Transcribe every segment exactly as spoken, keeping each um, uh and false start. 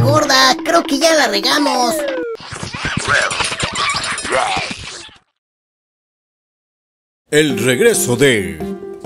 gorda, creo que ya la regamos. El regreso de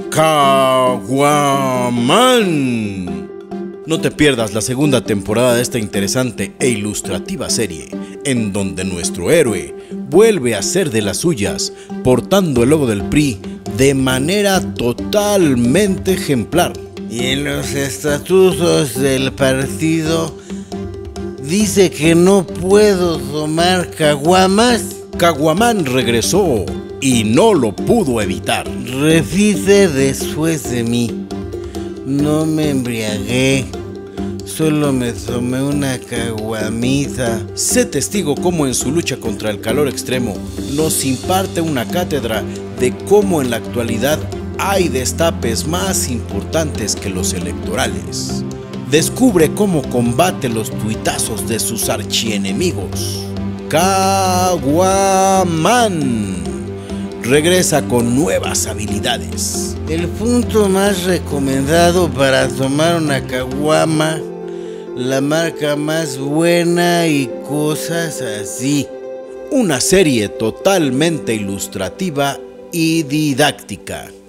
Caguaman. No te pierdas la segunda temporada de esta interesante e ilustrativa serie, en donde nuestro héroe vuelve a ser de las suyas, portando el logo del P R I de manera totalmente ejemplar. Y en los estatutos del partido dice que no puedo tomar caguamas. Caguaman regresó y no lo pudo evitar. Repite después de mí. No me embriagué, solo me tomé una caguamita. Sé testigo cómo en su lucha contra el calor extremo nos imparte una cátedra de cómo en la actualidad hay destapes más importantes que los electorales. Descubre cómo combate los tuitazos de sus archienemigos. Caguaman regresa con nuevas habilidades. El punto más recomendado para tomar una caguama, la marca más buena y cosas así. Una serie totalmente ilustrativa y didáctica.